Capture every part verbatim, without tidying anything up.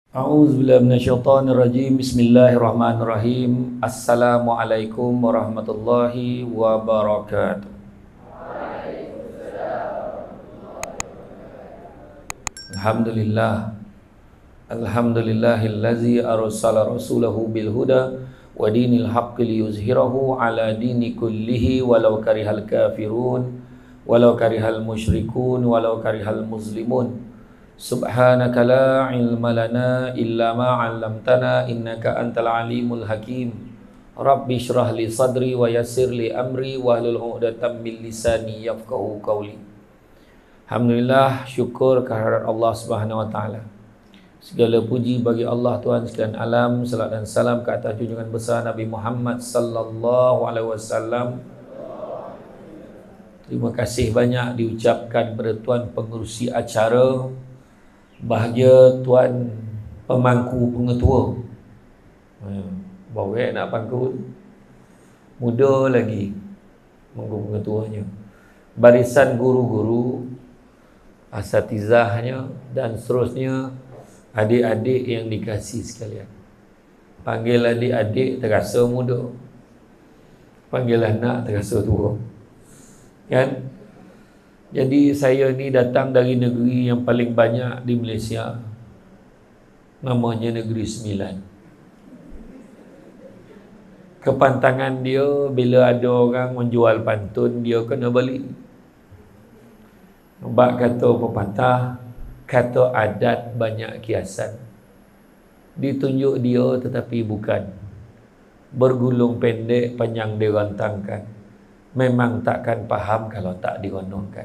A'udzubillahi minasyaitonirrajim. Bismillahirrahmanirrahim. Assalamualaikum warahmatullahi wabarakatuh. Alhamdulillah. Alhamdulillahillazi arsala rasulahu bil huda wa dinil haqqi liyuzhirahu ala dini kullihi walau karihal kafirun walau karihal musyrikun walau karihal muslimun. Subhanaka la ilma lana illa ma 'allamtana innaka antal alimul hakim. Rabbi shrah li sadri wa yassir li amri wahlul 'uqdatam min lisani yafqahu qawli. Alhamdulillah, syukur kehadirat Allah Subhanahu wa taala. Segala puji bagi Allah Tuhan sekalian alam, salat dan salam ke atas junjungan besar Nabi Muhammad sallallahu alaihi wasallam. Terima kasih banyak diucapkan kepada tuan pengerusi acara, bahagia tuan pemangku pengetua. Bawa nak pangku muda lagi pemangku pengetuanya, barisan guru-guru, asatizahnya dan seterusnya, adik-adik yang dikasihi sekalian. Panggil adik-adik terasa muda, panggil anak terasa tua, kan? Jadi saya ni datang dari negeri yang paling banyak di Malaysia, namanya Negeri Sembilan. Kepantangan dia, bila ada orang menjual pantun, dia kena beli. Sebab kata pepatah, kata adat banyak kiasan. Ditunjuk dia tetapi bukan. Bergulung pendek, panjang dirantangkan. Memang takkan faham kalau tak dironongkan.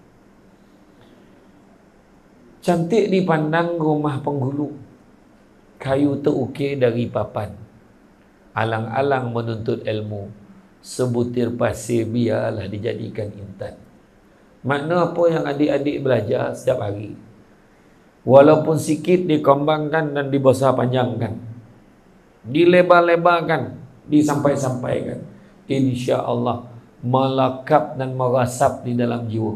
Cantik dipandang rumah penghulu, kayu terukir dari papan. Alang-alang menuntut ilmu, sebutir pasir biarlah dijadikan intan. Makna apa yang adik-adik belajar setiap hari, walaupun sikit dikembangkan dan dibesar panjangkan, dilebar-lebarkan, disampai-sampaikan, insya Allah melekap dan merasap di dalam jiwa.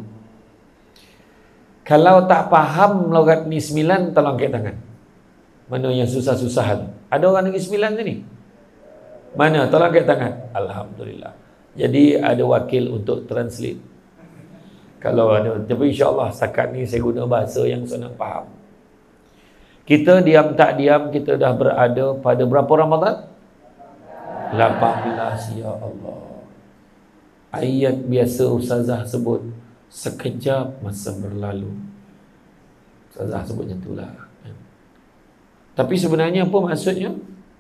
Kalau tak faham logat ni sembilan, tolong angkat tangan. Mana yang susah-susahan? Ada orang negeri sembilan sini? Mana? Tolong angkat tangan. Alhamdulillah. Jadi ada wakil untuk translate. Kalau ada, tapi insya-Allah setakat ni saya guna bahasa yang senang faham. Kita diam tak diam, kita dah berada pada berapa Ramadan? lapan belas, ya Allah. Ayat biasa ustazah sebut, sekejap masa berlalu. Ustazah sebut macam itulah. Tapi sebenarnya apa maksudnya?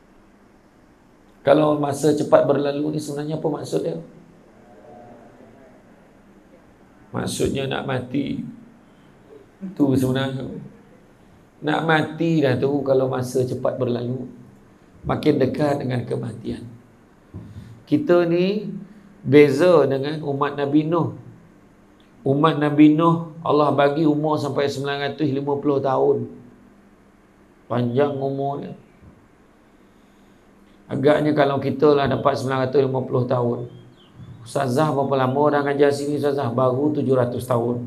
Kalau masa cepat berlalu ni sebenarnya apa maksudnya? Maksudnya nak mati. Itu sebenarnya. Nak mati dah tu kalau masa cepat berlalu. Makin dekat dengan kematian. Kita ni beza dengan umat Nabi Nuh. Umat Nabi Nuh, Allah bagi umur sampai sembilan ratus lima puluh tahun. Panjang umurnya. Agaknya kalau kita lah dapat sembilan ratus lima puluh tahun. Ustazah berapa lama dah ngajar sini Ustazah? Baru tujuh ratus tahun.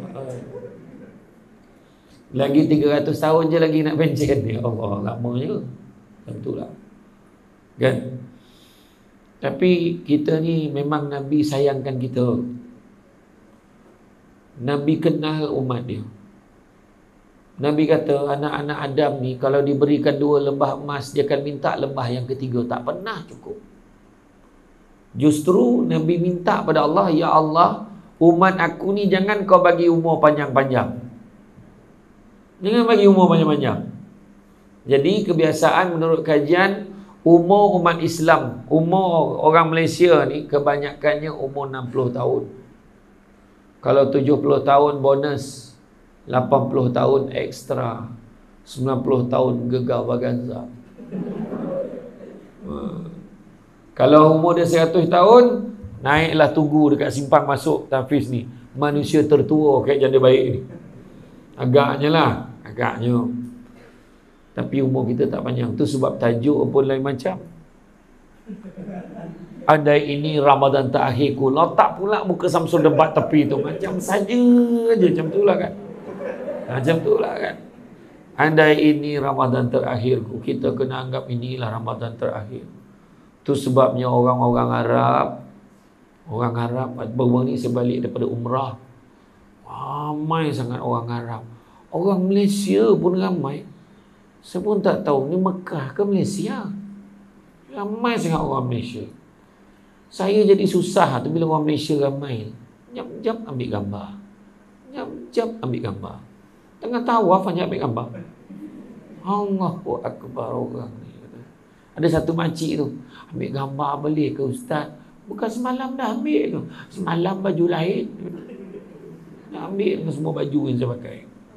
Lagi tiga ratus tahun je lagi nak pencen. Ya Allah, lamanya. Tentulah. Kan? Tapi kita ni memang Nabi sayangkan kita. Nabi kenal umat dia. Nabi kata anak-anak Adam ni kalau diberikan dua lembah emas, dia akan minta lembah yang ketiga. Tak pernah cukup. Justru Nabi minta pada Allah, ya Allah, umat aku ni jangan kau bagi umur panjang-panjang. Jangan bagi umur panjang-panjang. Jadi kebiasaan menurut kajian, umur umat Islam, umur orang Malaysia ni kebanyakannya umur enam puluh tahun. Kalau tujuh puluh tahun bonus, lapan puluh tahun ekstra, sembilan puluh tahun gegar baganza. Kalau umur dia seratus tahun, naiklah tunggu dekat simpang masuk Tafiz ni. Manusia tertua kayak janda baik ni. Agaknya lah, agaknya. Tapi umur kita tak panjang. Tu sebab tajuk pun lain macam. Andai ini Ramadan terakhirku, letak pula muka Samsul debat tepi tu. Macam saja je, macam tu lah kan. Macam tu lah kan. andai ini Ramadan terakhirku, kita kena anggap inilah Ramadan terakhir. Tu sebabnya orang-orang Arab, orang Arab baru ni sebalik daripada umrah, ramai sangat orang Arab. Orang Malaysia pun ramai. Saya pun tak tahu ni Mekah ke Malaysia. Ramai sangat orang Malaysia. Saya jadi susah tu bila orang Malaysia ramai. Jap-jap ambil gambar. Jap-jap ambil gambar. Tengah tawaf hanya ambil gambar. Allahu Akbar orang ni. Ada satu makcik tu, ambil gambar balik ke ustaz. Bukan semalam dah ambil tu. Semalam baju lain. Nak ambil dengan semua baju yang saya pakai.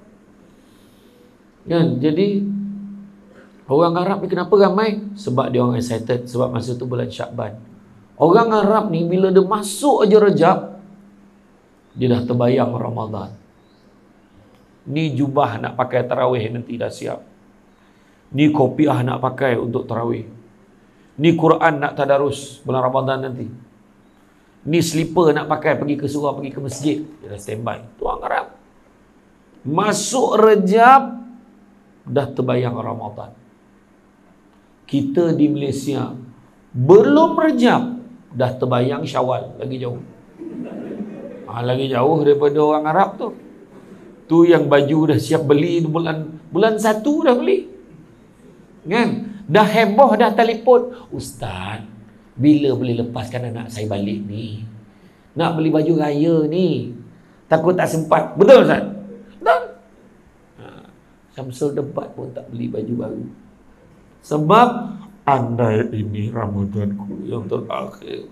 Kan? Jadi orang Arab ni kenapa ramai? Sebab dia orang excited. Sebab masa tu bulan Syakban. Orang Arab ni bila dia masuk aja Rejab, dia dah terbayang Ramadan. Ni jubah nak pakai tarawih nanti dah siap. Ni kopiah nak pakai untuk tarawih. Ni Quran nak tadarus bulan Ramadan nanti. Ni slipper nak pakai pergi ke surau, pergi ke masjid. Dia dah standby. Tu orang Arab. Masuk Rejab, dah terbayang Ramadan. Kita di Malaysia belum Rejab dah terbayang Syawal, lagi jauh. Ha, lagi jauh daripada orang Arab tu. Tu yang baju dah siap beli bulan bulan satu dah beli. Kan? Dah heboh dah telefon, "Ustaz, bila boleh lepaskan anak saya balik ni? Nak beli baju raya ni. Takut tak sempat." Betul Ustaz? Betul. Samsul debat pun tak beli baju baru. Sebab andai ini Ramadanku yang terakhir.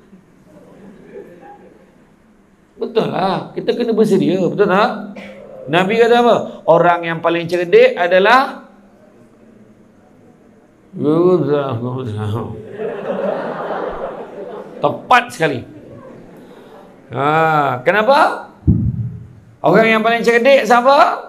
Betul lah. Kita kena bersedia. Betul tak? Nabi kata apa? Orang yang paling cerdik adalah tepat sekali. Ha, kenapa? Orang yang paling cerdik siapa?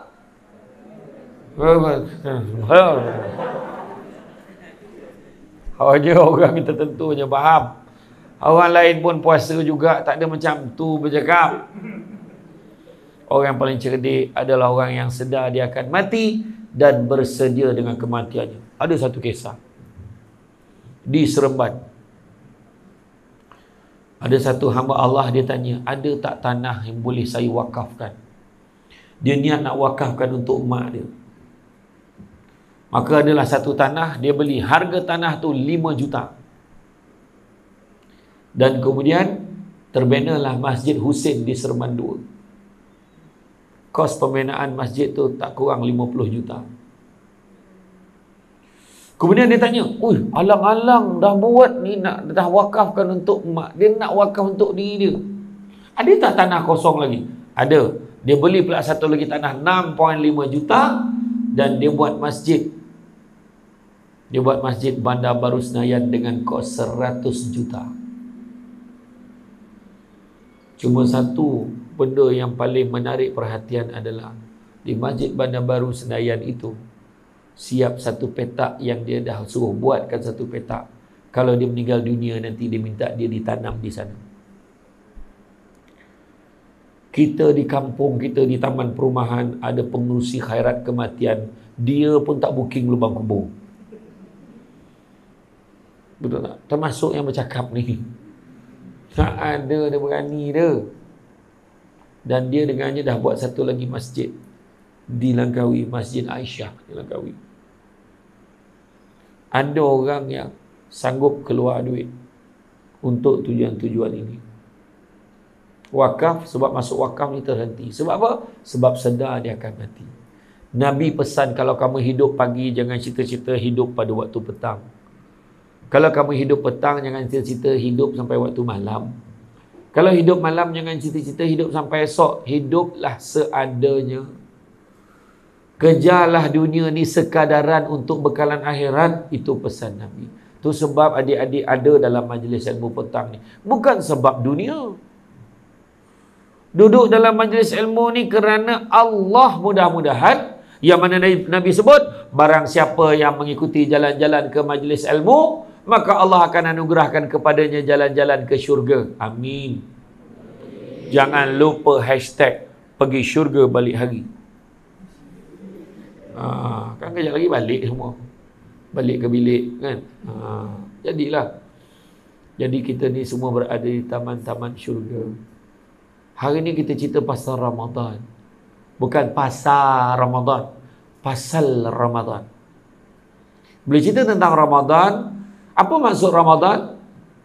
Aja orang tertentu je faham. Orang lain pun puasa juga tak ada macam tu bercakap. Orang yang paling cerdik adalah orang yang sedar dia akan mati dan bersedia dengan kematiannya. Ada satu kisah di Seremban. Ada satu hamba Allah, dia tanya, ada tak tanah yang boleh saya wakafkan? Dia niat nak wakafkan untuk mak dia. Maka adalah satu tanah, dia beli. Harga tanah tu lima juta. Dan kemudian terbinalah Masjid Husin di Seremban dua. Kos pembinaan masjid tu tak kurang lima puluh juta. Kemudian dia tanya, "Ui, alang-alang dah buat ni, nak dah wakafkan untuk mak. Dia nak wakaf untuk diri dia. Ada tak tanah kosong lagi?" Ada. Dia beli pula satu lagi tanah enam perpuluhan lima juta dan dia buat masjid. Dia buat masjid Bandar Baru Senayan dengan kos seratus juta. Cuma satu benda yang paling menarik perhatian adalah di Masjid Bandar Baru Senayan itu siap satu petak yang dia dah suruh buatkan satu petak. Kalau dia meninggal dunia nanti dia minta dia ditanam di sana. Kita di kampung kita di taman perumahan ada pengurusi khairat kematian, dia pun tak booking lubang kubur. Betul tak? Termasuk yang bercakap ni. Tak ada, dia berani dia. Dan dia dengannya dah buat satu lagi masjid di Langkawi, Masjid Aisyah di Langkawi. Ada orang yang sanggup keluar duit untuk tujuan-tujuan ini. Wakaf, sebab masuk wakaf ni terhenti. Sebab apa? Sebab sedar dia akan mati. Nabi pesan, kalau kamu hidup pagi, jangan cita-cita hidup pada waktu petang. Kalau kamu hidup petang, jangan cita-cita hidup sampai waktu malam. Kalau hidup malam, jangan cita-cita hidup sampai esok. Hiduplah seadanya. Kejarlah dunia ni sekadaran untuk bekalan akhirat. Itu pesan Nabi. Itu sebab adik-adik ada dalam majlis ilmu petang ni. Bukan sebab dunia. Duduk dalam majlis ilmu ni kerana Allah, mudah-mudahan. Yang mana Nabi sebut, barang siapa yang mengikuti jalan-jalan ke majlis ilmu, maka Allah akan anugerahkan kepadanya jalan-jalan ke syurga. Amin. Jangan lupa hashtag pergi syurga balik hari. Ha, kan kejap lagi balik semua. Balik ke bilik kan. Ha, jadilah. Jadi kita ni semua berada di taman-taman syurga. Hari ni kita cerita pasal Ramadan. Bukan pasal Ramadan, pasal Ramadan. Bila cerita tentang Ramadan, apa maksud Ramadan?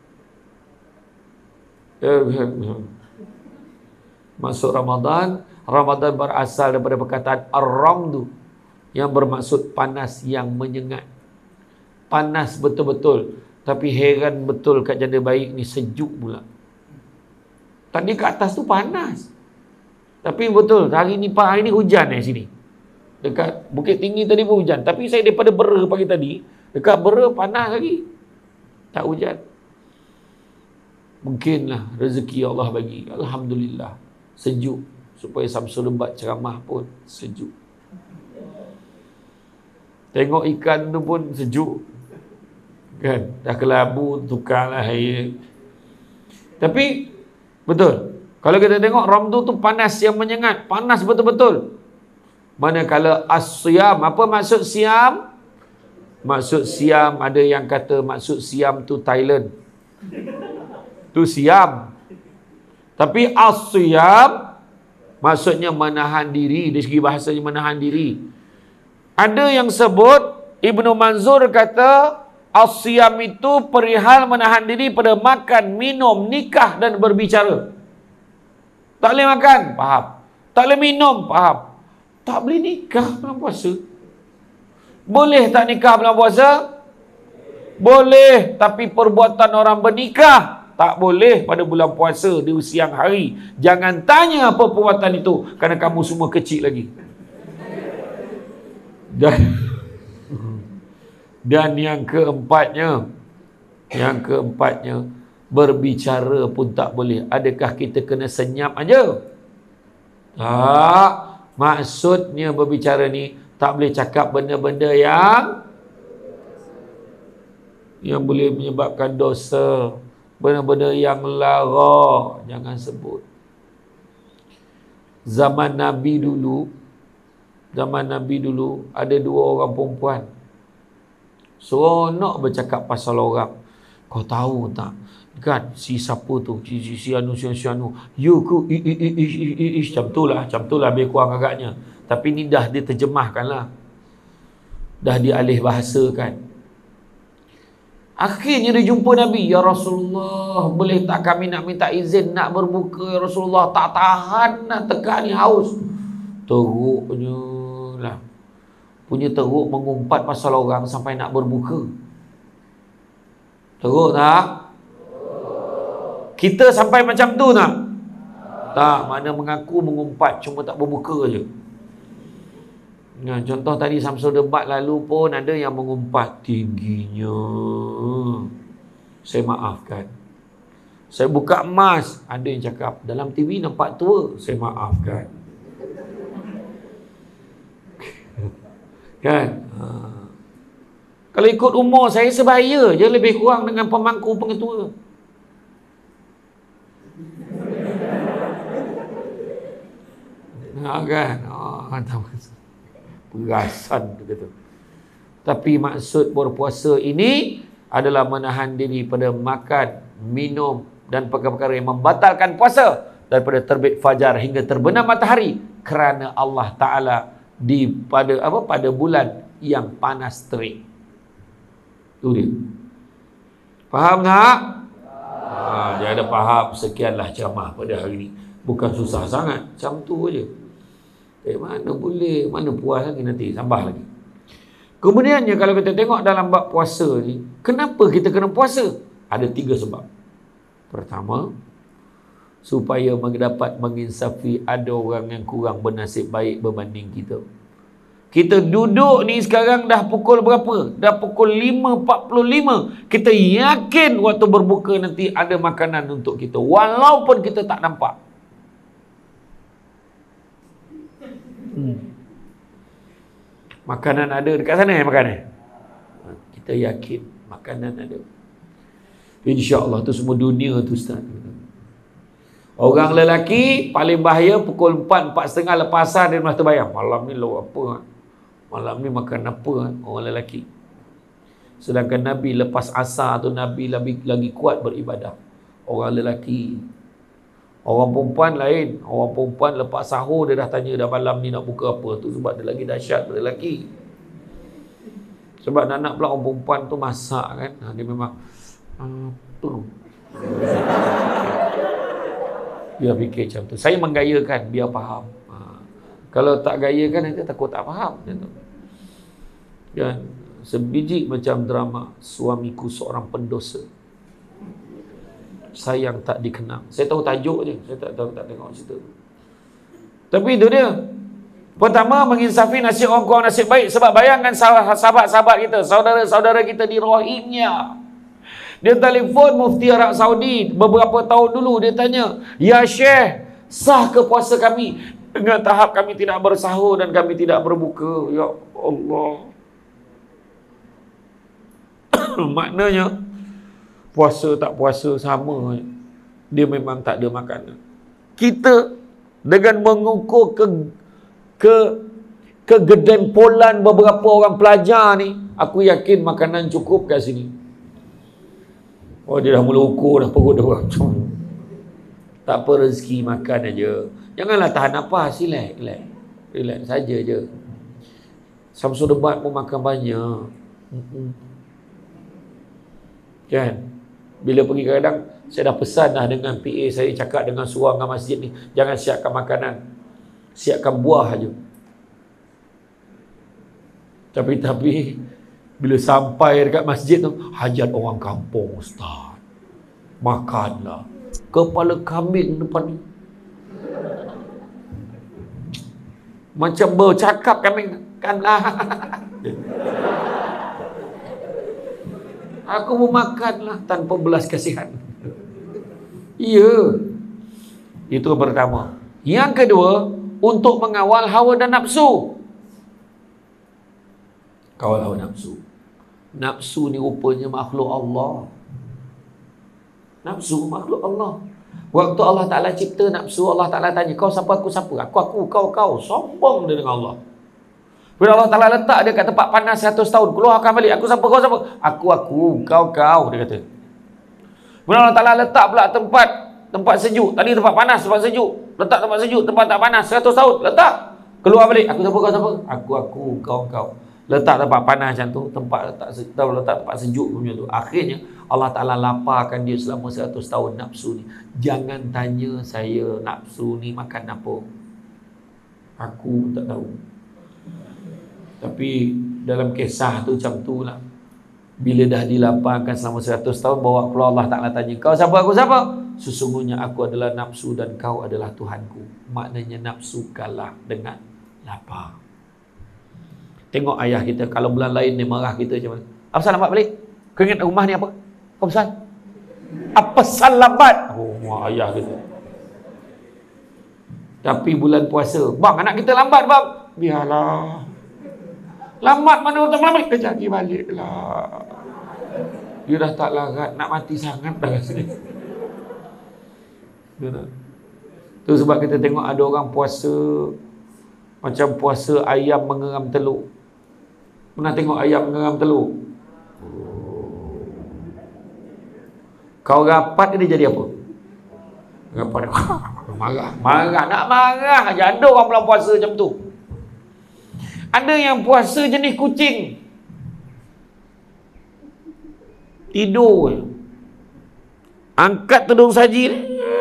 Maksud Ramadan, Ramadan berasal daripada perkataan ar-ramdu, yang bermaksud panas yang menyengat. Panas betul-betul. Tapi heran betul kat janda baik ni sejuk pula. Tadi kat atas tu panas. Tapi betul, hari ni hari ni hujan eh sini. Dekat Bukit Tinggi tadi pun hujan. Tapi saya daripada Bera pagi tadi, dekat Bera panas lagi. Tak hujan. Mungkinlah rezeki Allah bagi. Alhamdulillah. Sejuk. Supaya Samsul Lebat ceramah pun sejuk. Tengok ikan tu pun sejuk. Kan? Dah kelabu, tukarlah air. Tapi, betul. Kalau kita tengok ramdu tu panas yang menyengat. Panas betul-betul. Manakala as-siyam. Apa maksud siam? Maksud siam, ada yang kata maksud siam tu Thailand. Tu siam. Tapi as-siyam maksudnya menahan diri. Dari segi bahasanya menahan diri. Ada yang sebut, Ibnu Manzur kata, as-siyam itu perihal menahan diri pada makan, minum, nikah dan berbicara. Tak boleh makan, faham. Tak boleh minum, faham. Tak boleh nikah bulan puasa. Boleh tak nikah bulan puasa? Boleh, tapi perbuatan orang bernikah tak boleh pada bulan puasa di siang hari. Jangan tanya apa perbuatan itu, kerana kamu semua kecil lagi. Dan Dan yang keempatnya, yang keempatnya, berbicara pun tak boleh. Adakah kita kena senyap aja? Tak. Maksudnya berbicara ni, tak boleh cakap benda-benda yang yang boleh menyebabkan dosa. Benda-benda yang lara, jangan sebut. Zaman Nabi dulu, zaman Nabi dulu, ada dua orang perempuan. Seronok bercakap pasal orang. Kau tahu tak? Kan si siapa tu? Si si, si anu si, si anu. You ku i i i i i macam tu lah, macam tu lah lebih kurang agaknya. Tapi ni dah diterjemahkan lah. Dah dialih bahasakan. Akhirnya dia jumpa Nabi. Ya Rasulullah, boleh tak kami nak minta izin nak berbuka? Ya Rasulullah, tak tahan nak tekan ni haus. Teruknya lah. Punya teruk mengumpat pasal orang sampai nak berbuka. Teruk tak? Kita sampai macam tu tak? Tak, mana mengaku mengumpat, cuma tak berbuka je. Nah, contoh tadi Samsul Debat lalu pun ada yang mengumpat tingginya. Saya maafkan. Saya buka emas, ada yang cakap dalam T V nampak tua, saya maafkan. Kan? Ha. Kalau ikut umur saya sebaya je lebih kurang dengan pemangku pengetua. Ha, kan? Oh, perasan begitu. Tapi maksud berpuasa ini adalah menahan diri pada makan, minum dan perkara-perkara yang membatalkan puasa daripada terbit fajar hingga terbenam matahari, kerana Allah Ta'ala di pada apa pada bulan yang panas terik. Itu dia. Faham tak? Ha, dia ada faham. Sekianlah ceramah pada hari ini. Bukan susah sangat, macam tu aja. Eh mana boleh, mana puas lagi nanti, tambah lagi. Kemudiannya kalau kita tengok dalam bab puasa ni, kenapa kita kena puasa? Ada tiga sebab. Pertama, supaya dapat menginsafi ada orang yang kurang bernasib baik berbanding kita. Kita duduk ni sekarang dah pukul berapa? Dah pukul lima empat puluh lima. Kita yakin waktu berbuka nanti ada makanan untuk kita, walaupun kita tak nampak. Hmm. Makanan ada dekat sana ya makanan. Kita yakin makanan ada. InsyaAllah tu semua dunia tu Ustaz. Orang lelaki paling bahaya pukul empat, empat setengah lepas asar dia mesti terbayang. Malam ni lo apa? Malam ni makan apa orang lelaki? Sedangkan Nabi lepas asar tu Nabi lagi, lagi kuat beribadah. Orang lelaki. Orang perempuan lain. Orang perempuan lepas sahur dia dah tanya dah malam ni nak buka apa. Tu sebab dia lagi dahsyat daripada lelaki. Sebab nak-nak pula orang perempuan tu masak kan. Dia memang apa? Dia fikir macam tu. Saya menggayakan biar faham. Ha. Kalau tak gayakan nanti takut tak faham. Macam tu. Dan sebiji macam drama Suamiku Seorang Pendosa. Sayang Tak Dikenang. Saya tahu tajuk je. Saya tak tahu, tak tengok cerita. Tapi itu dia. Pertama, menginsafi nasib orang kurang nasib baik. Sebab bayangkan sahabat-sahabat kita, saudara-saudara kita di Rohingya. Dia telefon Mufti Arab Saudi beberapa tahun dulu. Dia tanya, "Ya Syekh, sah ke puasa kami dengan tahap kami tidak bersahur dan kami tidak berbuka?" Ya Allah. Maknanya puasa tak puasa sama. Dia memang tak ada makanan. Kita dengan mengukur ke ke kegedempolan beberapa orang pelajar ni, aku yakin makanan cukup kat sini. Oh, dia dah mula ukur dah, perut dah macam tak apa, rezeki makan aja. Janganlah tahan nafas, relax, relax. Relax saja je. Samsul Debat pun makan banyak. Mm-mm. Kan? Bila pergi kadang saya dah pesan dah dengan P A saya, cakap dengan suruh dengan masjid ni, jangan siapkan makanan, siapkan buah aja. Tapi tapi bila sampai dekat masjid tu, hajat orang kampung ustaz. Makanlah. Kepala kambing depan ni. Macam bercakap kambing. Kanlah. Aku mau makanlah tanpa belas kasihan. Ya. Itu pertama. Yang kedua, untuk mengawal hawa dan nafsu. Kawal hawa nafsu. Nafsu ni rupanya makhluk Allah. Nafsu makhluk Allah. Waktu Allah Ta'ala cipta nafsu, Allah Ta'ala tanya, kau siapa, aku siapa? Aku, aku, kau, kau. Sombong dia dengan Allah. Bila Allah Ta'ala letak dia kat tempat panas seratus tahun, keluarkan balik. Aku siapa, kau siapa? Aku, aku, kau, kau. Dia kata. Bila Allah Ta'ala letak pula tempat tempat sejuk. Tadi tempat panas, tempat sejuk. Letak tempat sejuk, tempat tak panas. seratus tahun, letak. Keluar balik. Aku siapa, kau siapa? Aku, aku, kau, kau. Letak tempat panas macam tu, tempat letak sejuk, letak tempat sejuk macam tu. Akhirnya Allah Ta'ala laparkan dia selama seratus tahun nafsu ni. Jangan tanya saya nafsu ni makan apa. Aku tak tahu. Tapi dalam kisah tu macam tu lah. Bila dah dilaparkan selama seratus tahun, bawa keluar, Allah Ta'ala tanya, kau siapa, aku siapa? Sesungguhnya aku adalah nafsu dan kau adalah Tuhanku. Maknanya nafsu kalah dengan lapar. Tengok ayah kita, kalau bulan lain dia marah kita macam mana? Apa pasal lambat balik? Kau ingat rumah ni apa? Apa pasal? Apa pasal lambat? Oh, mak ayah kita. Tapi bulan puasa, bang, anak kita lambat bang. Biarlah. Lambat mana untuk malam balik? Kejap lagi balik lah. Dia dah tak larat, nak mati sangat dah kat sini. Tu sebab kita tengok ada orang puasa macam puasa ayam mengeram telur. Pernah tengok ayam mengeram telur? Kau rapat dia jadi apa? Rapat dia marah, marah, nak marah aja. Ada orang bulan puasa macam tu. Ada yang puasa jenis kucing. Tidur. Angkat tudung saji.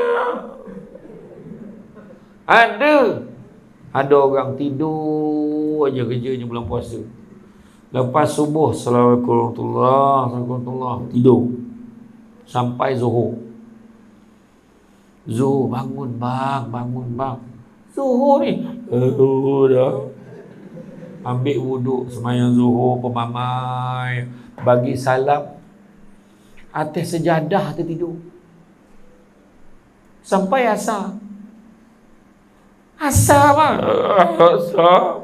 Ada. Ada orang tidur aja kerjanya bulan puasa. Lepas subuh, Assalamualaikum warahmatullahi wabarakatuh, tidur sampai zuhur. Zuhur, bangun bang, bangun bang. Zuhur ni, uh, dah. Ambil wuduk, semayang zuhur, pemamai, bagi salam, atas sejadah tertidur sampai asar. Asar bang, asar.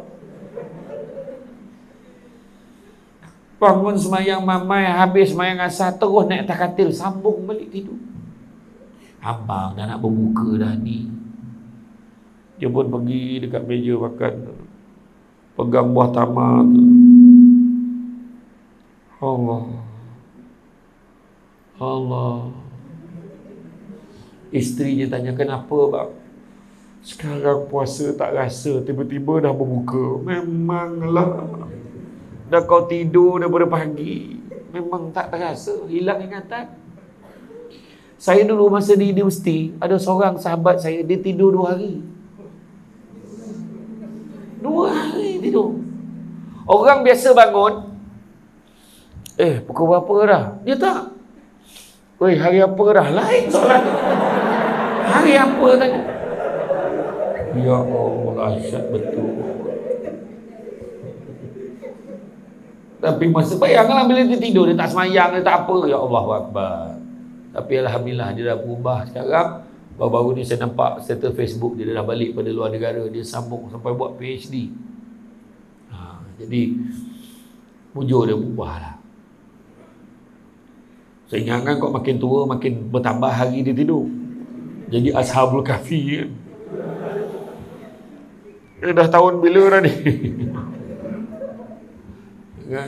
Bangun semayang mamai, habis semayang asar, terus naik atas katil, sambung balik tidur. Abang dah nak berbuka dah ni. Dia pun pergi dekat meja makan. pegang buah tamat. Allah. Allah. Isterinya tanya, kenapa bang? Sekarang puasa tak rasa, tiba-tiba dah berbuka. Memanglah. Dah kau tidur daripada pagi, memang tak terasa, hilang ingatan. Saya dulu masa di universiti, ada seorang sahabat saya, dia tidur dua hari. Dua hari tidur. Orang biasa bangun, eh pukul berapa dah? Dia tak. Weh, hari apa dah? Lain soalan. Hari apa tanya? Ya Allah, asyik betul. Tapi masa bayanglah bila dia tidur, dia tak semayang, dia tak apa. Ya Allah Akbar. Tapi Alhamdulillah dia dah berubah sekarang. Baru-baru ni saya nampak status Facebook dia dah balik pada luar negara. Dia sambung sampai buat P H D. Ha, jadi mujur dia berubah lah. Saya ingatkan kau makin tua makin bertambah hari dia tidur. Jadi Ashabul Kahfi kan. Dia dah tahun bila dah ni? Kan?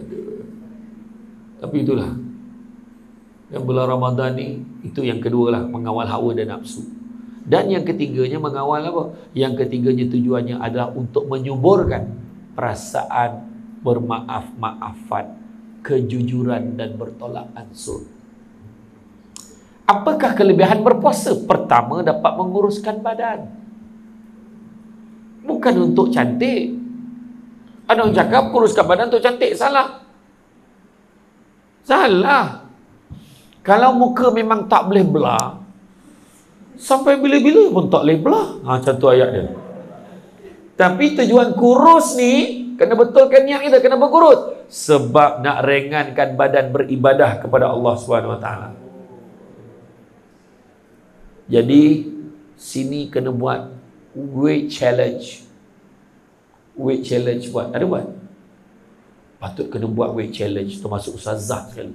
Tapi itulah, yang bulan Ramadan ni, itu yang kedua lah, mengawal hawa dan nafsu. Dan yang ketiganya mengawal apa? Yang ketiganya tujuannya adalah untuk menyuburkan perasaan bermaaf-maafan, kejujuran dan bertolak ansur. Apakah kelebihan berpuasa? Pertama, dapat menguruskan badan. Bukan untuk cantik. Ada orang cakap kuruskan badan untuk cantik. Salah. Salah. Kalau muka memang tak boleh belah, sampai bila-bila pun tak boleh belah. Ha, macam tu ayat dia. Tapi tujuan kurus ni, kena betulkan niat kita. Kenapa kurus? Sebab nak ringankan badan beribadah kepada Allah subhanahu wa taala. Jadi sini kena buat weight challenge. Weight challenge buat. Ada buat? Patut kena buat weight challenge. Termasuk Ustazah sekali.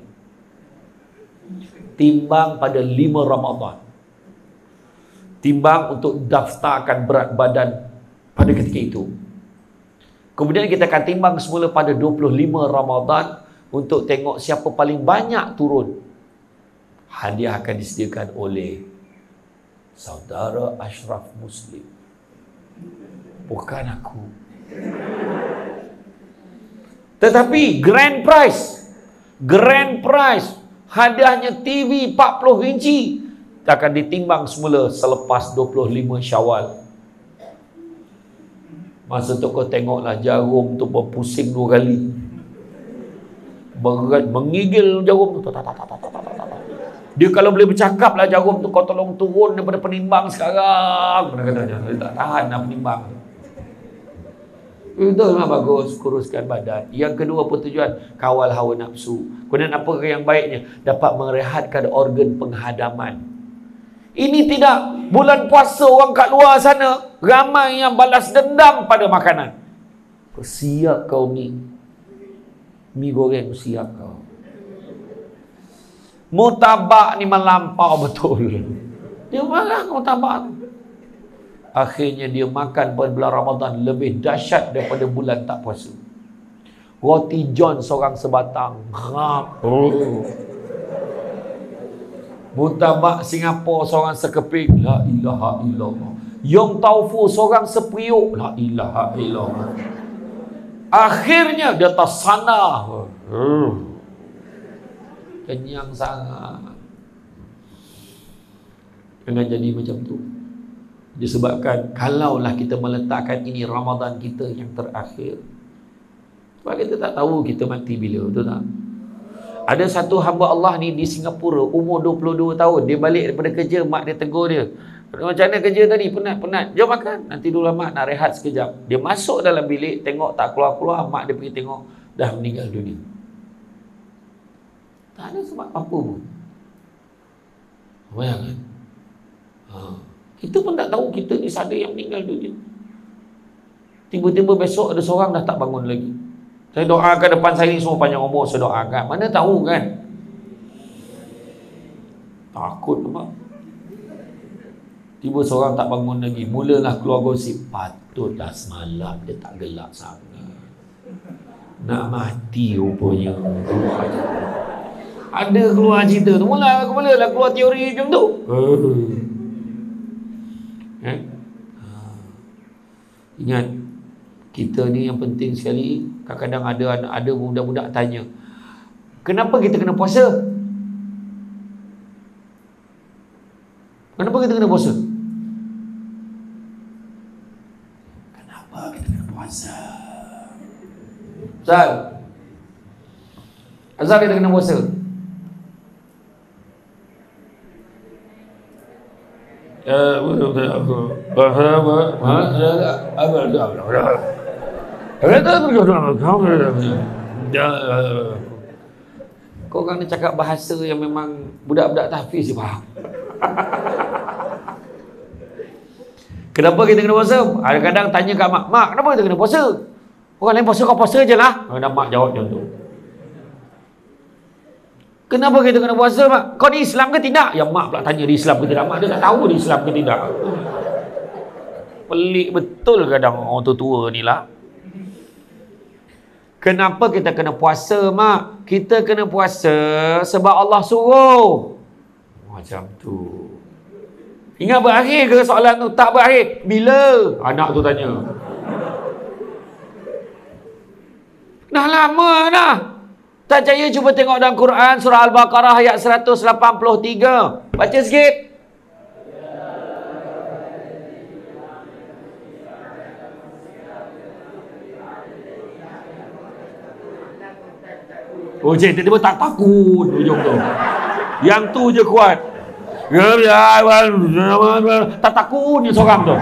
Timbang pada lima Ramadan. Timbang untuk daftarkan berat badan pada ketika itu. Kemudian kita akan timbang semula pada dua puluh lima Ramadan untuk tengok siapa paling banyak turun. Hadiah akan disediakan oleh saudara Ashraf Muslim. Bukan aku. Tetapi grand prize, grand prize, hadiahnya T V empat puluh inci akan ditimbang semula selepas dua puluh lima Syawal. Masa tu kau tengoklah jarum tu berpusing dua kali. Berat, mengigil jarum tu. Dia kalau boleh bercakap lah jarum tu, kau tolong turun daripada penimbang sekarang. Dia kata, dia tak tahan nak penimbang. Itu memang bagus, kuruskan badan. Yang kedua apa tujuan? Kawal hawa nafsu. Kemudian apa yang baiknya? Dapat merehatkan organ penghadaman. Ini tidak. Bulan puasa orang kat luar sana, ramai yang balas dendam pada makanan. Siap kau mi. Mi goreng siap kau. Mutabak ni melampau betul. Dia marah mutabak. Akhirnya dia makan pada bulan Ramadan lebih dahsyat daripada bulan tak puasa. Roti john seorang sebatang. Rap. Oh. Mutabak Singapura seorang sekeping. La ilaha illallah. Yong Tau Fu seorang seperiuk. La ilaha illallah. Akhirnya dia tersanah. Oh. Kenyang sangat. Jangan jadi macam tu. Disebabkan kalaulah kita meletakkan ini Ramadan kita yang terakhir, sebab kita tak tahu kita mati bila, betul tak? Ada satu hamba Allah ni di Singapura, umur dua puluh dua tahun, dia balik daripada kerja, mak dia tegur dia, macam mana kerja tadi, penat-penat, jom makan, nanti dulu mak nak rehat sekejap. Dia masuk dalam bilik, tengok tak keluar-keluar, mak dia pergi tengok, dah meninggal dunia. Tak ada sebab apa pun. Bayangkan. Ha. Kita pun tak tahu kita ni ada yang meninggal dunia. Tiba-tiba besok ada seorang dah tak bangun lagi. Saya doakan depan saya ni semua panjang umur, saya doakan. Mana tahu kan? Takut apa? Tiba seorang tak bangun lagi. Mulalah keluar gosip. Patutlah semalam dia tak gelak sangat. Nak mati rupanya. Ada keluar cerita tu. Mula, mulalah keluar teori macam tu. Eh? Ingat, kita ni yang penting sekali. Kadang-kadang ada ada budak-budak tanya, kenapa kita kena puasa? Kenapa kita kena puasa? Kenapa kita kena puasa? Azal, Azal kita kena puasa. Kau orang ni cakap bahasa yang memang budak-budak tahfiz je faham. Kenapa kita kena puasa? Kadang-kadang tanya kat mak, mak kenapa kita kena puasa? Orang lain puasa, kau puasa je lah. Dan mak jawab macam tu. Kenapa kita kena puasa, mak? Kau di Islam ke tidak? Yang mak pula tanya di Islam ke tidak. Mak dia tak tahu di Islam ke tidak. Pelik betul kadang orang tua-tua ni lah. Kenapa kita kena puasa, mak? Kita kena puasa sebab Allah suruh. Macam tu. Ingat berakhir ke soalan tu? Tak berakhir. Bila? Anak tu tanya. Dah lama dah. Tak percaya cuba tengok dalam Quran surah Al-Baqarah ayat seratus lapan puluh tiga. Baca sikit. Oh cik, tiba-tiba tak takut ujung tu. Yang tu je kuat. Tak takut ni seorang tu.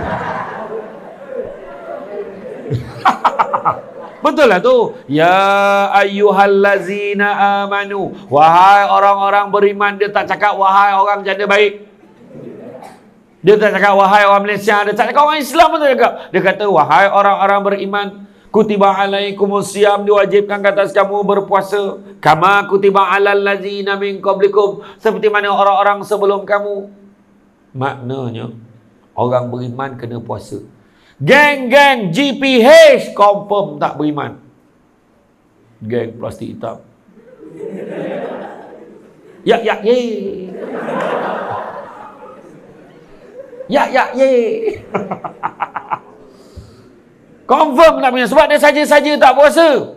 Betul lah tu. Ya ayyuhallazina amanu. Wahai orang-orang beriman. Dia tak cakap wahai orang janda baik. Dia tak cakap wahai orang Malaysia. Dia tak cakap orang Islam pun tak cakap. Dia kata wahai orang-orang beriman. Kutiba alaikumus siyam, diwajibkan ke atas kamu berpuasa. Kama kutiba alal ladzina min qablikum, seperti mana orang-orang sebelum kamu. Maknanya orang beriman kena puasa. Geng-geng G P H confirm tak beriman. Geng plastik hitam. Ya ya ye. Ya ya ye. Confirm tak punya. Sebab dia saja-saja tak puasa.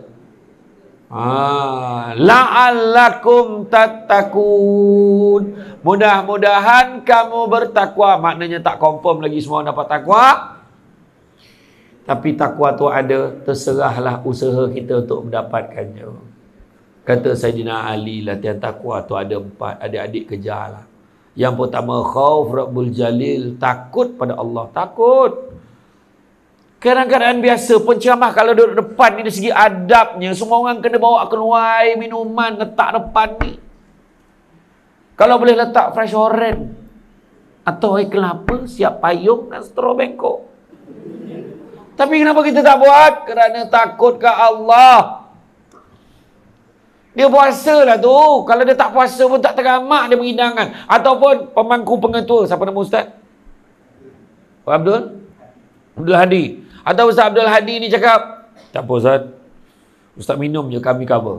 Ah, la'allakum tattaqun. Mudah-mudahan kamu bertakwa. Maknanya tak confirm lagi semua dapat takwa. Tapi takwa tu ada. Terserahlah usaha kita untuk mendapatkannya. Kata Sayyidina Ali, latihan takwa tu ada empat. Adik-adik kejarlah. Yang pertama, khauf Rabbul Jalil. Takut pada Allah. Takut. Kadang-kadang biasa penceramah kalau duduk depan ni dari segi adabnya, semua orang kena bawa keluar air minuman letak depan ni. Kalau boleh letak fresh orange atau air kelapa, siap payung dan straw bengkok. Tapi kenapa kita tak buat? Kerana takut ke Allah. Dia puasa lah tu. Kalau dia tak puasa pun tak teramak dia berhidangan. Ataupun pemangku pengetua. Siapa nama Ustaz? Pak Abdul? Abdul Hadi. Atau Ustaz Abdul Hadi ni cakap, tak apa Ustaz, Ustaz minum je, kami cover.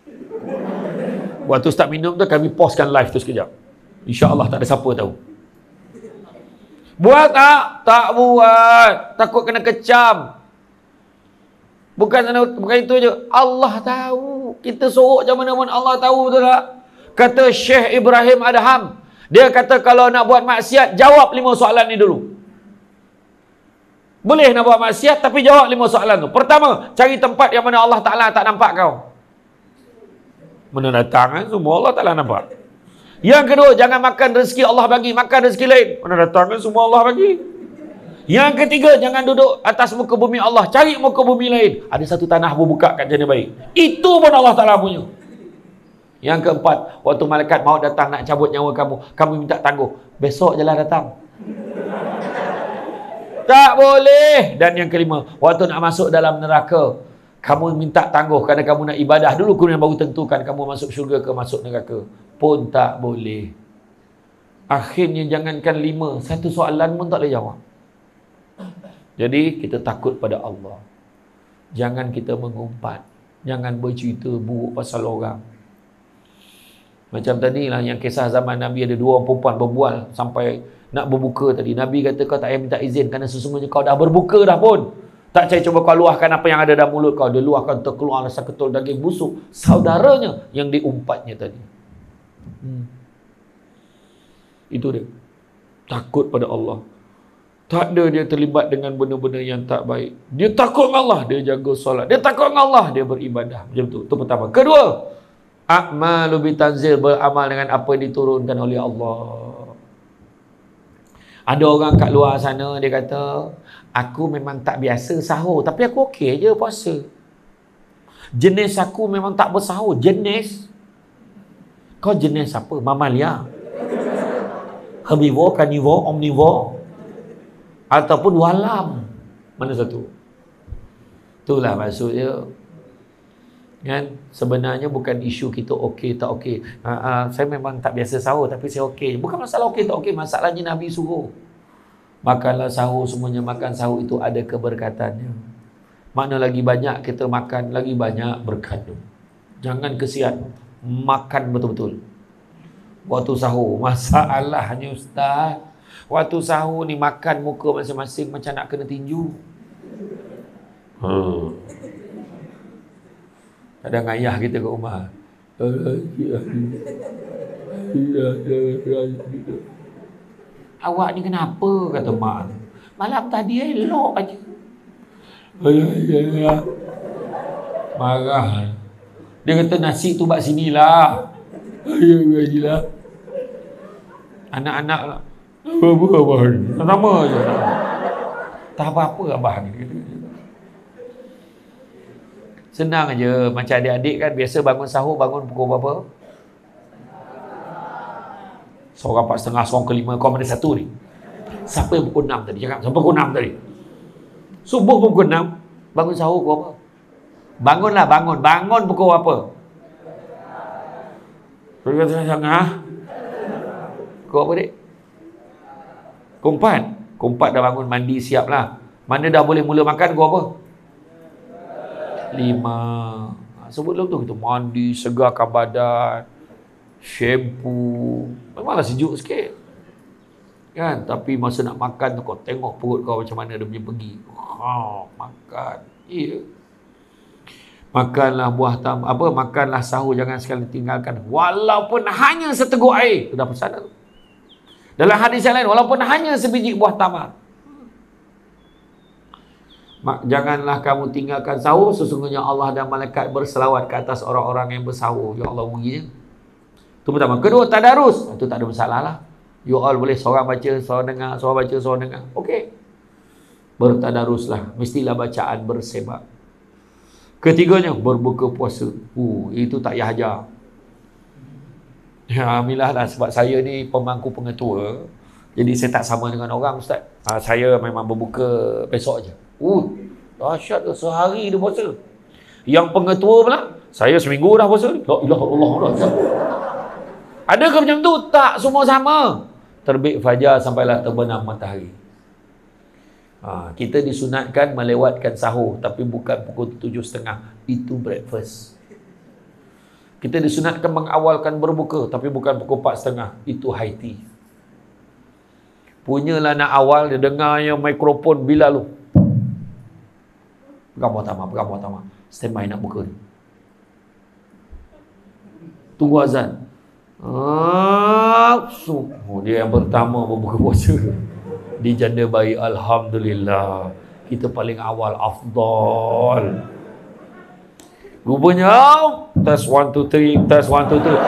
Waktu Ustaz minum tu, kami pauskan live tu sekejap. InsyaAllah tak ada siapa tahu. Buat tak? Tak buat. Takut kena kecam. Bukan bukan itu je. Allah tahu. Kita sorok macam mana pun Allah tahu, betul tak? Kata Syekh Ibrahim Adham, dia kata kalau nak buat maksiat, jawab lima soalan ni dulu. Boleh nak buat maksiat, tapi jawab lima soalan tu. Pertama, cari tempat yang mana Allah Ta'ala tak nampak kau. Mana datang kan? Semua Allah Ta'ala nampak. Yang kedua, jangan makan rezeki Allah bagi. Makan rezeki lain. Mana datang kan? Semua Allah bagi. Yang ketiga, jangan duduk atas muka bumi Allah. Cari muka bumi lain. Ada satu tanah berbuka kat jana baik. Itu pun Allah Ta'ala punya. Yang keempat, waktu malaikat maut datang nak cabut nyawa kamu, kamu minta tangguh. Besok je lah datang. Tak boleh. Dan yang kelima, waktu nak masuk dalam neraka, kamu minta tangguh kerana kamu nak ibadah dulu, kemudian baru tentukan kamu masuk syurga ke masuk neraka. Pun tak boleh. Akhirnya jangankan lima, satu soalan pun tak boleh jawab. Jadi kita takut pada Allah. Jangan kita mengumpat. Jangan bercerita buruk pasal orang. Macam tadi lah yang kisah zaman Nabi, ada dua orang perempuan berbual sampai nak berbuka tadi. Nabi kata kau tak payah minta izin kerana sesungguhnya kau dah berbuka dah pun. Tak cari cuba kau luahkan apa yang ada dalam mulut kau. Dia luahkan, terkeluar seketul daging busuk saudaranya yang diumpatnya tadi. Hmm. Itu dia. Takut pada Allah. Tak ada dia terlibat dengan benda-benda yang tak baik. Dia takut dengan Allah, dia jaga solat. Dia takut dengan Allah, dia beribadah. Macam tu. Itu pertama. Kedua, a'malu bitanzil, beramal dengan apa yang diturunkan oleh Allah. Ada orang kat luar sana, dia kata, aku memang tak biasa sahur, tapi aku okey je puasa. Jenis aku memang tak bersahur. Jenis? Kau jenis apa? Mamalia? Herbivore, carnivore, omnivore? Ataupun walam? Mana satu? Itulah maksudnya. Kan? Sebenarnya bukan isu kita okey tak okey. Ha, ha, saya memang tak biasa sahur tapi saya okey. Bukan masalah okey tak okey, masalahnya Nabi suruh. Makanlah sahur, semuanya makan sahur itu ada keberkatannya. Mana lagi banyak kita makan, lagi banyak berkat. Jangan kesian. Makan betul-betul. Waktu sahur, masalahnya ustaz, waktu sahur ni makan muka masing-masing macam nak kena tinju. Hmm. Kadang ayah kita kat rumah, awak ni kenapa? Kata mak. Malam tadi elok aja. Marah. Dia kata nasi tu bak sinilah. Anak-anak lah. Apa abah ni? Sama je. Tak apa-apa abah ni. Senang aja. Macam adik-adik kan biasa bangun sahur, bangun pukul berapa? Seorang empat setengah, seorang ke lima, kau mana satu ni? Siapa yang pukul enam tadi? Cakap, siapa pukul enam tadi? Subuh pukul enam, bangun sahur pukul apa? Bangunlah, bangun. Bangun pukul apa? Pukul setengah. Pukul apa, dik? Pukul empat. Pukul empat dah bangun, mandi, siap lah. Mana dah boleh mula makan, pukul apa? Lima. Sebelum tu kita mandi, segarkan badan, shampoo. Memanglah sejuk sikit kan, tapi masa nak makan tu kau tengok perut kau macam mana dia punya pergi. Ha, makan. Ya. Makanlah buah tam apa makanlah sahur, jangan sekali tinggalkan walaupun hanya seteguk air. Itu dah pesanan. Dalam hadis yang lain, walaupun hanya sebiji buah tamar. Janganlah kamu tinggalkan sahur, sesungguhnya Allah dan malaikat berselawat ke atas orang-orang yang bersahur. Ya Allah, bunyinya. Itu pertama. Kedua, tadarus. Itu tak ada masalah lah. You all boleh seorang baca, seorang dengar, seorang baca, seorang dengar. Okey. Bertadaruslah. Mestilah bacaan bersebab. Ketiganya, berbuka puasa. Uh, itu tak payah ajar. Ya, alhamdulillah lah. Sebab saya ni pemangku pengetua. Jadi saya tak sama dengan orang, Ustaz. Ha, saya memang berbuka besok je. Uh, dahsyat dah, sehari dia puasa. Yang pengetua pula, saya seminggu dah puasa. La ilaha illallah. Adakah macam tu? Tak, semua sama. Terbit fajar sampailah terbenam matahari. Ha, kita disunatkan melewatkan sahur, tapi bukan pukul tujuh tiga puluh. Itu breakfast. Kita disunatkan mengawalkan berbuka, tapi bukan pukul empat tiga puluh. Itu high tea. Punyalah nak awal, dia dengar yang mikrofon bila lu. Pegang buah tamar, pegang buah tamar. Standby nak buka ni. Tunggu azan. Ah, oh, dia yang pertama berbuka puasa di Janda Bayi. Alhamdulillah, kita paling awal, afdal. Rupanya test one two three, test one two three.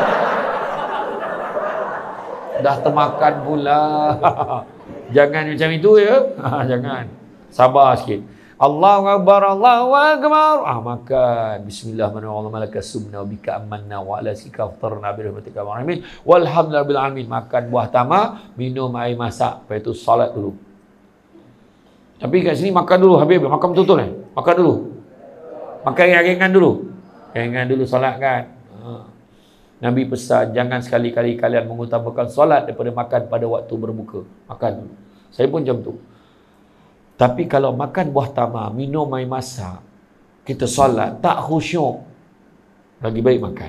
Dah termakan pula. Jangan macam itu ya. Jangan. Sabar sikit. Allahu Akbar, Allahu Akbar. Ah, makan. Bismillahirrahmanirrahim. Malaka sumna bika amanna wa ala sika aftarna bi rahmatika wa rahmin. Walhamdulillahil alamin. Makan buah tamar, minum air masak. Lepas itu salat dulu. Tapi kat sini makan dulu habis. Makan betul-betul eh? Makan dulu. Makan ringan-ringan dulu. Ringan dulu salat kan. Ha. Nabi pesan, jangan sekali-kali kalian mengutamakan solat daripada makan pada waktu berbuka. Makan. Saya pun macam tu. Tapi kalau makan buah tamar, minum air masak, kita solat, tak khusyuk, lagi baik makan.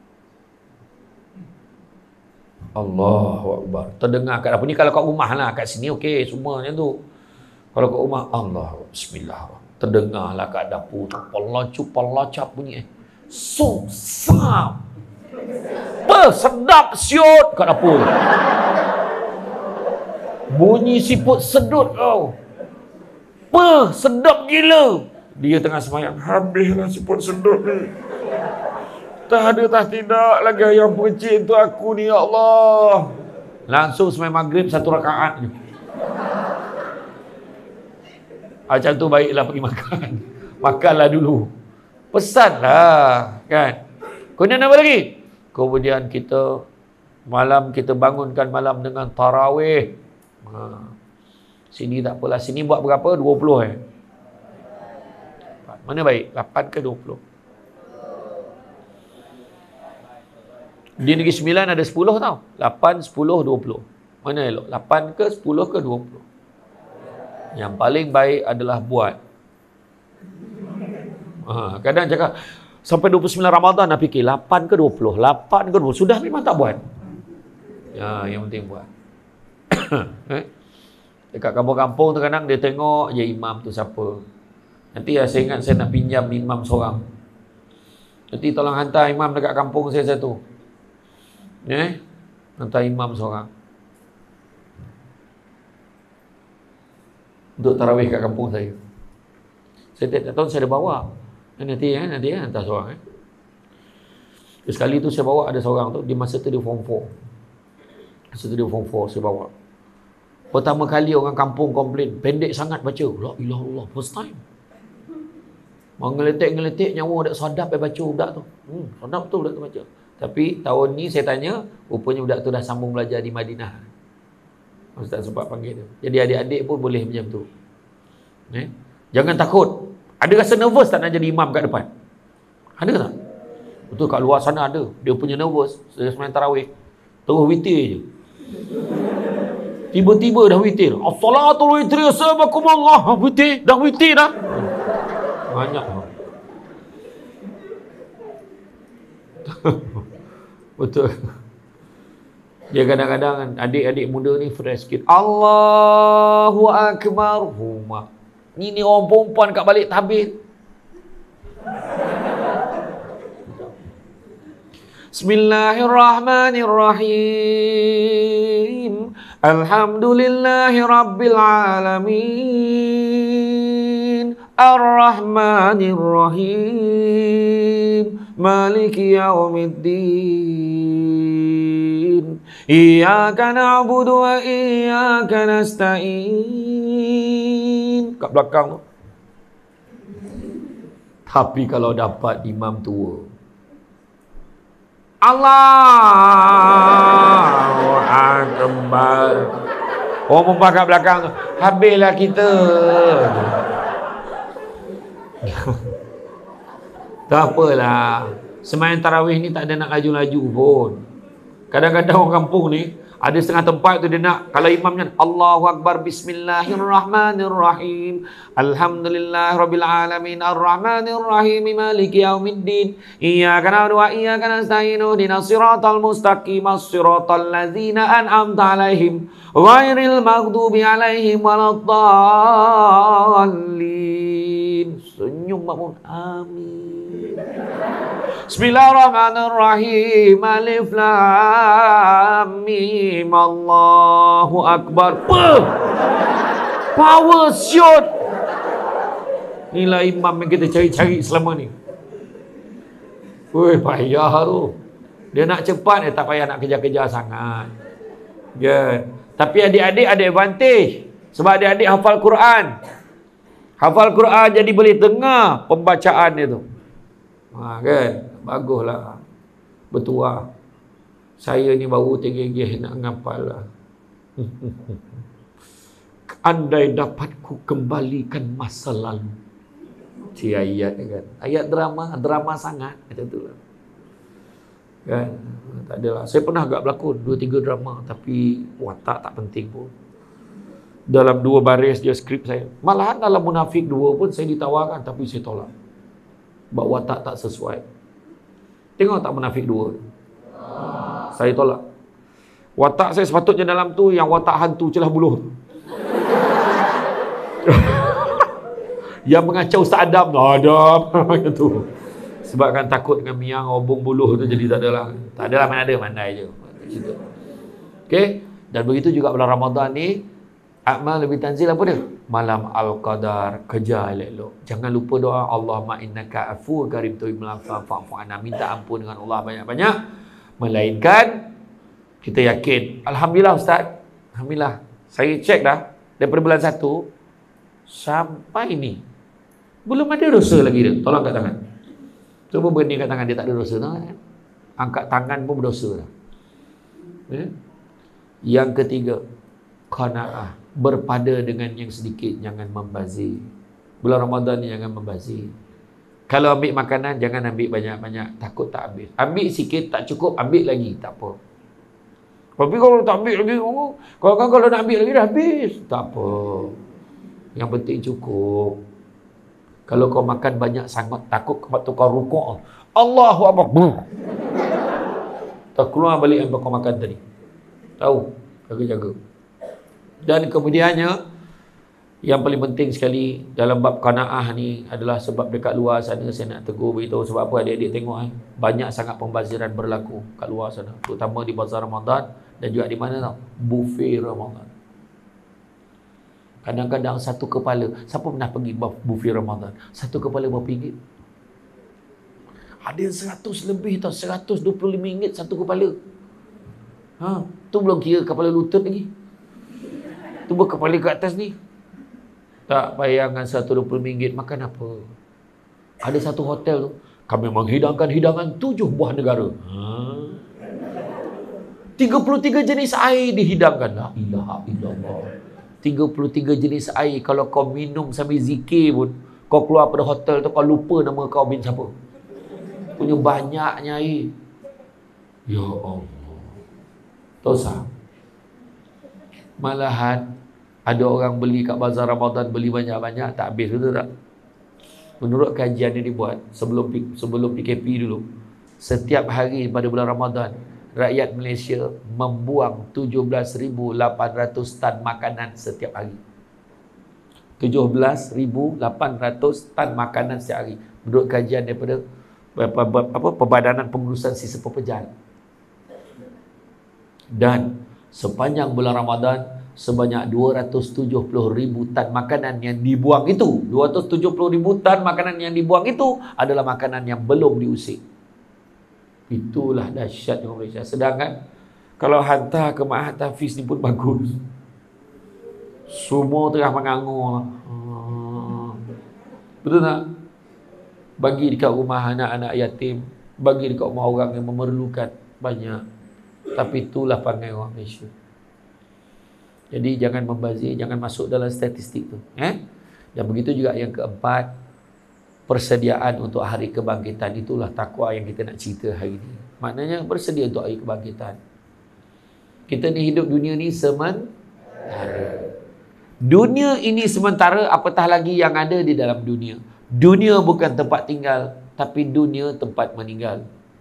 Allahu Akbar. Terdengar kat dapur ni, kalau kat rumah lah, kat sini okey, semuanya tu. Kalau kat rumah, Allah, bismillah. Terdengarlah kat dapur tu, pelacup, pelacap bunyi. Eh. Susah. Apa? Sedap siut kat dapur tu. Bunyi siput sedut kau. Apa? Sedap gila. Dia tengah semayang. Habislah siput sedut ni. Tak ada tak tidak lagi ayam percik tu aku ni, ya Allah. Langsung semayang maghrib satu rakaat je. Macam tu baiklah pergi makan. Makanlah dulu. Pesanlah, kan. Kemudian apa lagi? Kemudian kita malam kita bangunkan malam dengan tarawih. Ha. Sini tak apalah. Sini buat berapa? dua puluh eh? Mana baik? lapan ke dua puluh? Di Negeri Sembilan ada sepuluh tau. lapan, sepuluh, dua puluh. Mana elok? lapan ke sepuluh ke dua puluh? Yang paling baik adalah buat. Ha, kadang cakap, sampai dua puluh sembilan Ramadan nak fikir, lapan ke dua puluh? lapan ke dua puluh? Sudah memang tak buat. Ya, yang penting buat. eh? Dekat kampung-kampung tu kadang dia tengok je imam tu siapa. Nanti ya, saya ingat saya nak pinjam imam seorang. Nanti tolong hantar imam dekat kampung saya satu. Eh? Hantar imam seorang. Untuk tarawih kat kampung saya. Saya tiap tahun saya ada bawa. Nanti eh, nanti eh, hantar seorang. Eh. Sekali tu saya bawa ada seorang tu, di masa tu dia form empat. Masa tu dia form empat saya bawa. Pertama kali orang kampung komplain, pendek sangat baca. La ilaha illallah, first time. Mengeletik-ngeletik nyawa dak sadap dia baca budak tu. Hmm, sadap tu budak tu baca. Tapi tahun ni saya tanya, rupanya budak tu dah sambung belajar di Madinah. Ustaz sempat panggil dia. Jadi adik-adik pun boleh macam tu. Eh? Jangan takut. Ada rasa nervous tak nak jadi imam kat depan? Ada tak? Betul, kat luar sana ada. Dia punya nervous. Saya semain tarawih. Terus witir je. Tiba-tiba dah witir. As-salatul witri sabakumullah. Witir. Dah witir dah. Banyak. Betul. Dia kadang-kadang adik-adik muda ni fresh sikit. Allahu Akbar. Huma. Ni ni orang perempuan kat balik tabir. Bismillahirrahmanirrahim. Alhamdulillahi rabbil alamin. Ar-Rahmanir-Rahim. Maliki yaumiddin. Iyyaka na'budu wa iyyaka nasta'in. Kat belakang tu. Tapi kalau dapat imam tua, Allahu Akbar. Oh, perempuan kat belakang tu, habislah kita. Tak apalah. Sembahyang tarawih ni tak ada nak laju-laju pun. Kadang-kadang orang kampung ni, ada setengah tempat tu dia nak, kalau imamnya Allahu Akbar, Bismillahirrahmanirrahim, Alhamdulillahirabbil alamin, Ar-Rahmanir-Rahim, Maliki yaumiddin, Iyyaka na'budu wa iyyaka nasta'in, ihdinas siratal mustaqim, as-siratal ladzina an'amta 'alaihim, ghairil maghdubi 'alaihim waladdallin. Senyum makmum. Amin. Bismillahirrahmanirrahim. Alif lam mim. Allahu Akbar. Puh! Power shot. Inilah imam yang kita cari-cari selama ni. Woi, payah tu. Dia nak cepat, dia tak payah nak kejar-kejar sangat. Ya. Yeah. Tapi adik-adik ada advantage. Sebab adik-adik hafal Quran. Hafal Quran jadi boleh dengar pembacaan dia tu. Ha, kan? Baguslah. Bertuah. Saya ni baru tergigih nak ngapal lah. Andai dapat ku kembalikan masa lalu. Si ayat kan. Ayat drama, drama sangat. Macam tu lah. Kan? Tak adalah. Saya pernah agak berlakon dua tiga drama, tapi watak tak penting pun. Dalam dua baris dia skrip saya. Malahan dalam Munafik dua pun saya ditawarkan, tapi saya tolak. Sebab watak tak sesuai. Tengok tak Munafik dua? Saya tolak. Watak saya sepatutnya dalam tu yang watak hantu celah buluh. Yang mengacau Ustaz Adam. Adam. Macam tu. Sebab kan takut dengan miang obong buluh tu, jadi tak adalah. Tak adalah, mana ada, mandai je. Okey. Dan begitu juga bulan Ramadan ni, amal lebih tanzil apa dia? Malam Al-Qadar, kejar elok-elok. Jangan lupa doa Allahumma innaka afuwwun karim tuhibbul afwa fa'fu anna. Minta ampun dengan Allah banyak-banyak. Melainkan kita yakin, alhamdulillah Ustaz. Alhamdulillah. Saya cek dah daripada bulan satu sampai ni belum ada dosa lagi dia. Tolong angkat tangan. Cuba berani kat tangan dia tak ada dosa dah. Angkat tangan pun berdosa dah. Ya? Yang ketiga, qanaah, berpada dengan yang sedikit, jangan membazir. Bulan Ramadan ni jangan membazir. Kalau ambil makanan jangan ambil banyak-banyak, takut tak habis. Ambil sikit tak cukup, ambil lagi, tak apa. Tapi kalau tak ambil lagi, oh, kalau kan kalau nak ambil lagi dah habis, tak apa. Yang penting cukup. Kalau kau makan banyak sangat, takut waktu kau rukuk, Allahu Akbar, tak keluar balik apa kau makan tadi. Tahu, jaga-jaga. Dan kemudiannya, yang paling penting sekali dalam bab qanaah ni adalah sebab dekat luar sana saya nak tegur beritahu sebab apa adik-adik tengok eh, banyak sangat pembaziran berlaku kat luar sana, terutama di bazar Ramadan dan juga di mana tau, buffet Ramadan. Kadang-kadang satu kepala, siapa pernah pergi buffet Ramadan? Satu kepala berapa ringgit? Ada seratus lebih tau, seratus dua puluh lima ringgit satu kepala. Ha, tu belum kira kepala lutut lagi. Tu berkepala ke atas ni. Tak bayangkan seratus dua puluh ringgit makan apa? Ada satu hotel tu, kami menghidangkan hidangan tujuh buah negara. Ha. tiga puluh tiga jenis air dihidangkan. La ilaha illallah. tiga puluh tiga jenis air. Kalau kau minum sambil zikir pun, kau keluar pada hotel tu, kau lupa nama kau bin siapa. Punya banyaknya air. Ya Allah. Tahu sah? Malahan ada orang beli kat bazar Ramadan, beli banyak-banyak, tak habis, betul tak? Menurut kajian yang dibuat sebelum sebelum P K P dulu, setiap hari pada bulan Ramadan, rakyat Malaysia membuang tujuh belas ribu lapan ratus tan makanan setiap hari. tujuh belas ribu lapan ratus tan makanan setiap hari. Menurut kajian daripada apa, apa, Perbadanan Pengurusan Sisa Pekerjaan. Dan sepanjang bulan Ramadan, sebanyak dua ratus tujuh puluh ribu tan makanan yang dibuang itu, dua ratus tujuh puluh ribu tan makanan yang dibuang itu adalah makanan yang belum diusik. Itulah dahsyatnya Malaysia. Sedangkan kalau hantar ke Ma'had Tahfiz ni pun bagus. Semua tengah mengangur. Hmm. Betul tak? Bagi dekat rumah anak-anak yatim, bagi dekat rumah orang yang memerlukan, banyak. Tapi itulah perangai orang Malaysia. Jadi jangan membazir, jangan masuk dalam statistik tu. Eh? Dan begitu juga yang keempat, persediaan untuk hari kebangkitan. Itulah takwa yang kita nak cerita hari ini. Maknanya bersedia untuk hari kebangkitan. Kita ni hidup dunia ni sementara. Dunia ini sementara, apatah lagi yang ada di dalam dunia. Dunia bukan tempat tinggal, tapi dunia tempat meninggal.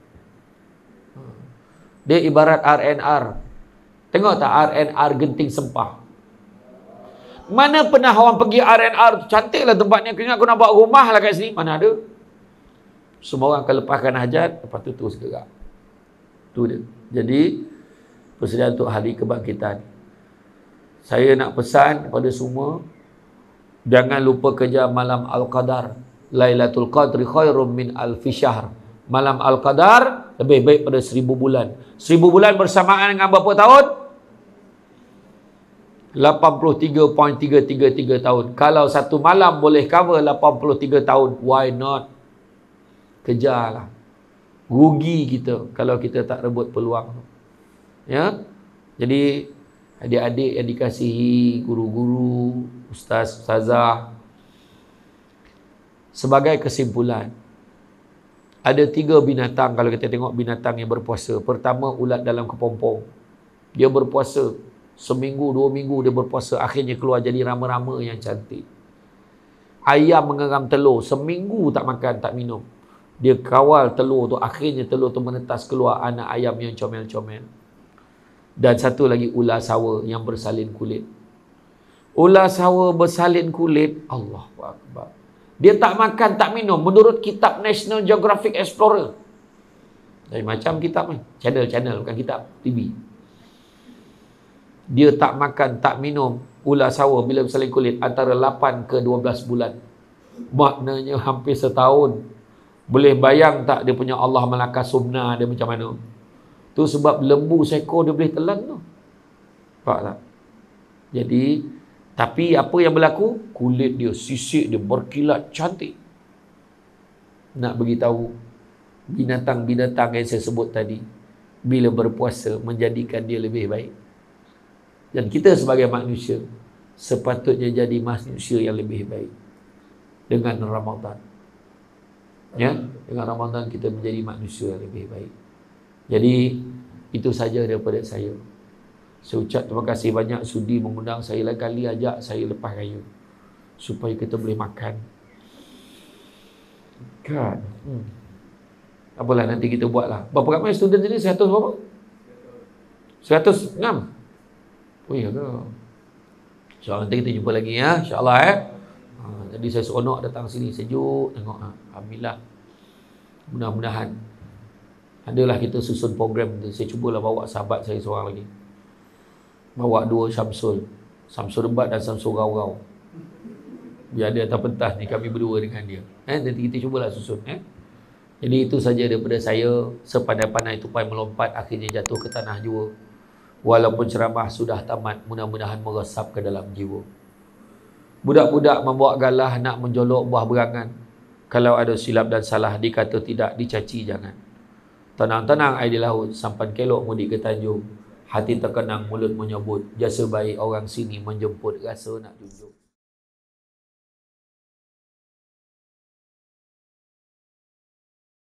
Dia ibarat R and R. Tengok tak R and R Genting Sempah? Mana pernah orang pergi R and R, cantiklah tempatnya, kena aku nak buat rumah lah kat sini. Mana ada? Semua orang akan lepaskan hajat, lepas tu terus gerak. Tu dia. Jadi, persediaan untuk hari kebangkitan. Saya nak pesan kepada semua, jangan lupa kejar malam Al-Qadar. Lailatul Qadri khairum min alfi syahr. Malam Al-Qadar lebih baik pada seribu bulan. Seribu bulan bersamaan dengan berapa tahun? lapan puluh tiga perpuluhan tiga tiga tiga tahun. Kalau satu malam boleh cover lapan puluh tiga tahun, why not? Kejarlah. Rugi kita kalau kita tak rebut peluang. Ya. Jadi adik-adik yang dikasihi guru-guru, ustaz, ustazah, sebagai kesimpulan, Ada tiga binatang kalau kita tengok binatang yang berpuasa. Pertama, ulat dalam kepompong. Dia berpuasa. Seminggu, dua minggu dia berpuasa. Akhirnya keluar jadi rama-rama yang cantik. Ayam mengeram telur. Seminggu tak makan, tak minum. Dia kawal telur tu. Akhirnya telur tu menetas keluar anak ayam yang comel-comel. Dan satu lagi ular sawa yang bersalin kulit. Ular sawa bersalin kulit. Allahu Akbar. Dia tak makan, tak minum. Menurut kitab National Geographic Explorer. Dari macam kitab ni. Channel-channel, bukan kitab. T V. Dia tak makan, tak minum. Ular sawa bila bersalin kulit antara lapan ke dua belas bulan. Maknanya hampir setahun. Boleh bayang tak dia punya Allah Malaka Sumna dia macam mana? Tu sebab lembu seekor dia boleh telan tu. Faham tak? Jadi, tapi apa yang berlaku? Kulit dia, sisik dia berkilat cantik. Nak beritahu, binatang-binatang yang saya sebut tadi, bila berpuasa, menjadikan dia lebih baik. Dan kita sebagai manusia, sepatutnya jadi manusia yang lebih baik. Dengan Ramadan. Ya, dengan Ramadan kita menjadi manusia yang lebih baik. Jadi, itu saja daripada saya. Saya ucap terima kasih banyak sudi mengundang saya lain kali, ajak saya lepas raya supaya kita boleh makan kan. hmm. Apalah, nanti kita buat lah. Berapa ramai student ni? Seratus berapa? Seratus enam. Oh iya ke? InsyaAllah nanti kita jumpa lagi ya, InsyaAllah eh ha, jadi saya seronok datang sini, sejuk tengok ha. Alhamdulillah. Mudah-mudahan adalah kita susun program tu. Saya cubalah bawa sahabat saya seorang lagi, bawa dua Syamsul, Syamsul Rebat dan Syamsul Rau-Rau. Biar dia atas pentas ni kami berdua dengan dia. Eh, nanti kita cubalah susun. Eh. Jadi itu saja daripada saya. Sepandai-pandai tupai melompat, akhirnya jatuh ke tanah jua. Walaupun ceramah sudah tamat, mudah-mudahan meresap ke dalam jiwa. Budak-budak membawa galah nak menjolok buah berangan. Kalau ada silap dan salah, dikata tidak, dicaci jangan. Tenang-tenang air di laut, sampan kelok mudik ke Tanjung. Hati terkenang, mulut menyebut, jasa baik orang sini menjemput, rasa nak tunjuk.